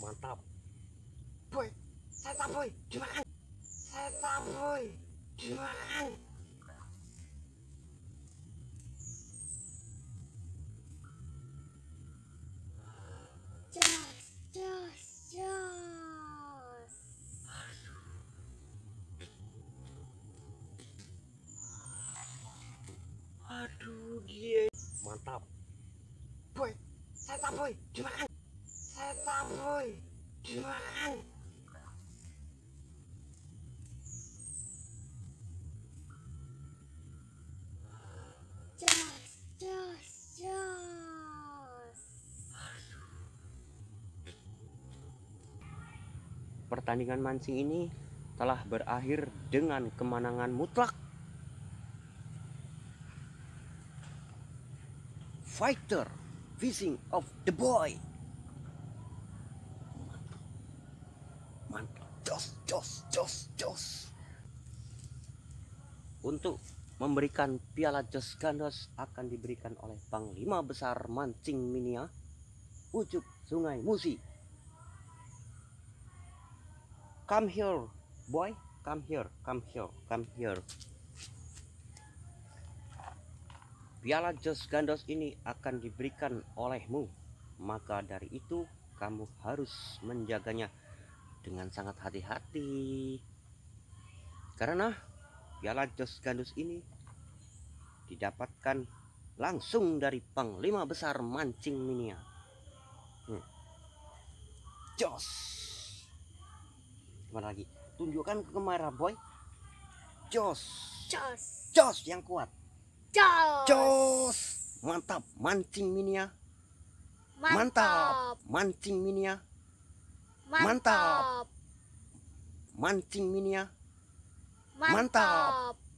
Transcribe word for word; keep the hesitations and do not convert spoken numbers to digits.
Mantap. Boy, seta boy, dimakan. Seta boy, dimakan. Jos, jos, jos. Aduh, dia. Mantap. Boy, seta boy, dimakan. Seta boy, dimakan. Jos, jos, jos. Pertandingan mancing ini telah berakhir dengan kemenangan mutlak. Fighter fishing of the boy. Mantap. Jos, jos, jos, jos. Untuk memberikan piala Jos Gandos akan diberikan oleh Panglima Besar Mancing Minia, Ucup Sungai Musi. Come here, boy. Come here, come here, come here. Piala Jos Gandos ini akan diberikan olehmu. Maka dari itu kamu harus menjaganya dengan sangat hati-hati. Karena piala Jos Gandos ini didapatkan langsung dari Panglima Besar Mancing Minia. Hmm. Jos. Gimana lagi? Tunjukkan ke kamera, boy. Jos. Jos, Jos yang kuat. jos. Jos. Mantap. Mancing Minia. Mantap. Mantap. Mancing Minia. Mantap. Mancing Minia. Mantap. Mantap.